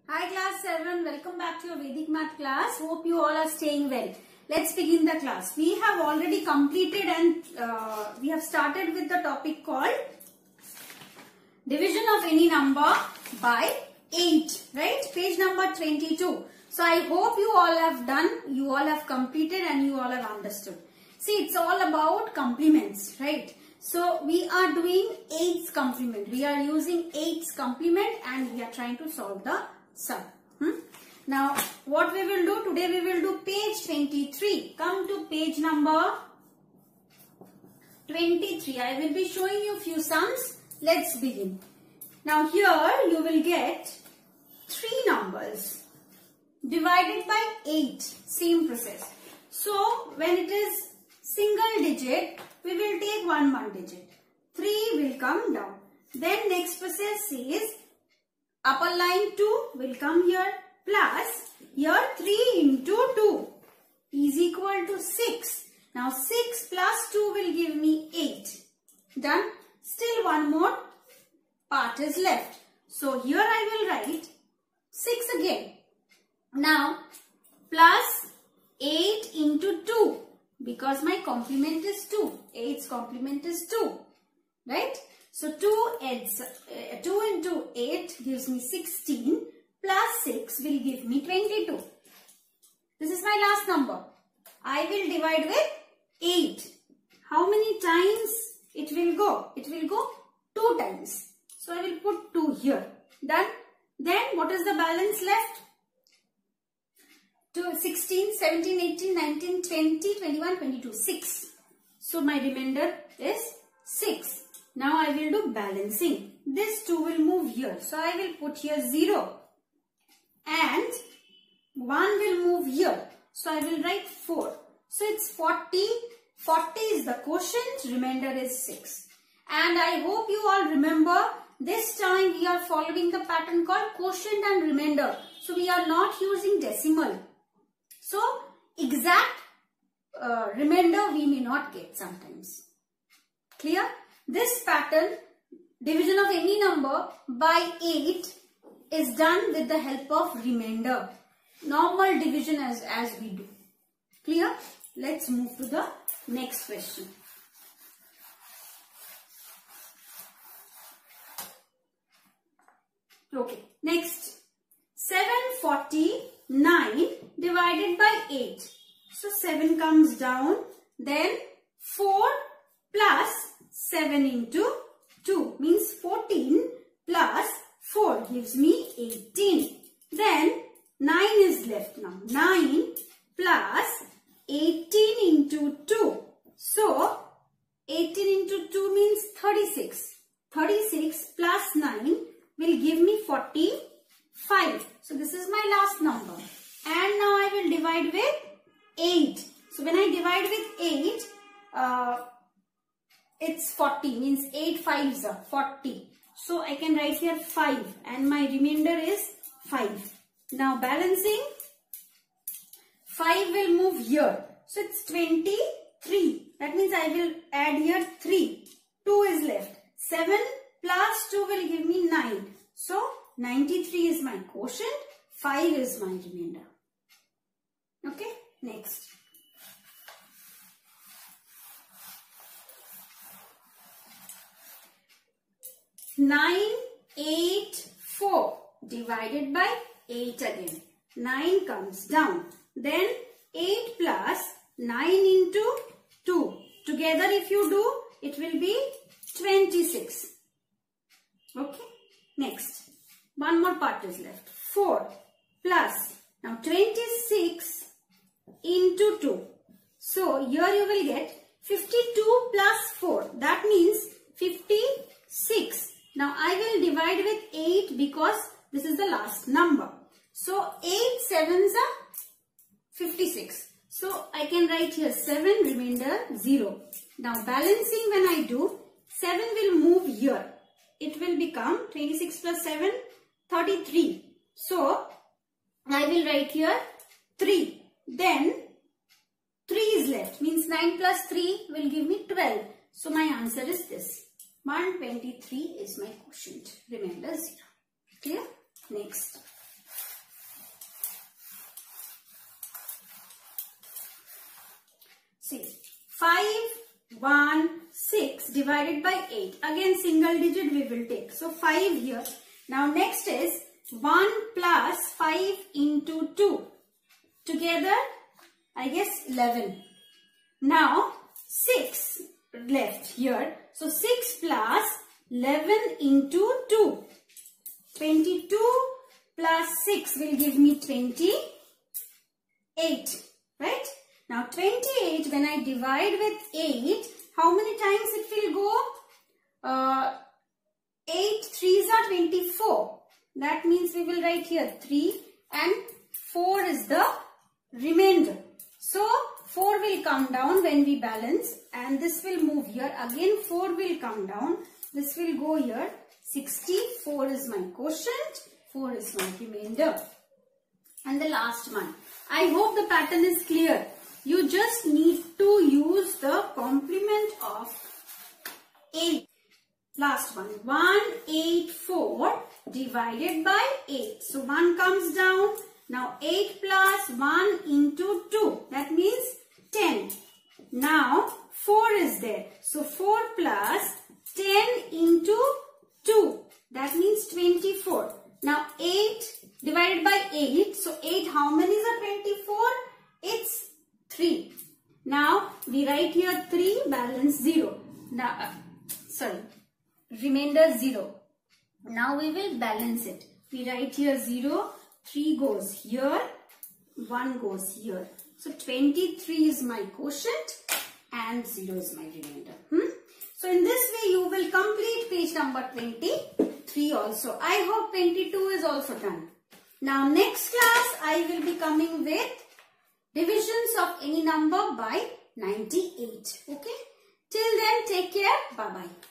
Hi class 7, welcome back to your Vedic math class. Hope you all are staying well. Let's begin the class. We have already completed and we have started with the topic called division of any number by 8, right? Page number 22. So I hope you all have done, you all have completed and you all have understood. See, it's all about complements, right? So we are doing 8's complement. We are using 8's complement and we are trying to solve the sum. Now what we will do today, we will do page 23. Come to page number 23. I will be showing you few sums. Let's begin. Now here you will get 3 numbers divided by 8. Same process. So when it is single digit, we will take one digit. 3 will come down. Then next process is upper line 2 will come here plus here 3 into 2 is equal to 6. Now 6 plus 2 will give me 8. Done. Still one more part is left. So here I will write 6 again. Now plus 8 into 2 because my complement is 2. 8's complement is 2. Right? So 2 into 8 gives me 16 plus 6 will give me 22. This is my last number. I will divide with 8. How many times it will go? It will go 2 times. So I will put 2 here. Done. Then what is the balance left? 16, 17, 18, 19, 20, 21, 22. 6. So my remainder is 6. Now I will do balancing. This 2 will move here. So I will put here 0. And 1 will move here. So I will write 4. So it's 40. 40 is the quotient. Remainder is 6. And I hope you all remember this time we are following the pattern called quotient and remainder. So we are not using decimal. So exact remainder we may not get sometimes. Clear? This pattern, division of any number by 8 is done with the help of remainder. Normal division as we do. Clear? Let's move to the next question. Okay, next. 749 divided by 8. So 7 comes down. Then 4 plus 7 into 2 means 14 plus 4 gives me 18. Then 9 is left now. 9 plus 18 into 2. So 18 into 2 means 36. 36 plus 9 will give me 45. So this is my last number. And now I will divide with 8. So when I divide with 8, it's 40, means 8 5s are 40. So I can write here 5 and my remainder is 5. Now balancing, 5 will move here. So it's 23. That means I will add here 3. 2 is left. 7 plus 2 will give me 9. So 93 is my quotient. 5 is my remainder. Okay, next. 984 divided by 8 again. 9 comes down. Then 8 plus 9 into 2. Together if you do, it will be 26. Okay. Next. One more part is left. 4 plus. Now 26 into 2. So here you will get 52 plus 4. That means 56. Now I will divide with 8 because this is the last number. So 8 sevens are 56. So I can write here 7 remainder 0. Now balancing when I do, 7 will move here. It will become 26 plus 7, 33. So I will write here 3. Then 3 is left. Means 9 plus 3 will give me 12. So my answer is this. 123 is my quotient. Remainder 0. Clear? Next. 5, 1, 6 divided by 8. Again single digit we will take. So 5 here. Now next is 1 plus 5 into 2. Together, I guess 11. Now 6 left here. So 6 plus 11 into 2. 22 plus 6 will give me 28. Right? Now 28, when I divide with 8, how many times it will go? 8 3s are 24. That means we will write here 3 and 4 is the remainder. So 4 will come down when we balance and this will move here. Again 4 will come down. This will go here. 64 is my quotient. 4 is my remainder. And the last one. I hope the pattern is clear. You just need to use the complement of 8. Last one. 184 divided by 8. So 1 comes down. Now 8 plus 1 into 2. That means 10. Now 4 is there. So 4 plus 10 into 2. That means 24. Now 8 divided by 8. So 8, how many is a 24? It's 3. Now we write here 3, balance 0. Now, remainder 0. Now we will balance it. We write here 0, 3 goes here, 1 goes here. So 23 is my quotient and 0 is my remainder. So in this way you will complete page number 23 also. I hope 22 is also done. Now next class I will be coming with divisions of any number by 98. Okay. Till then take care. Bye bye.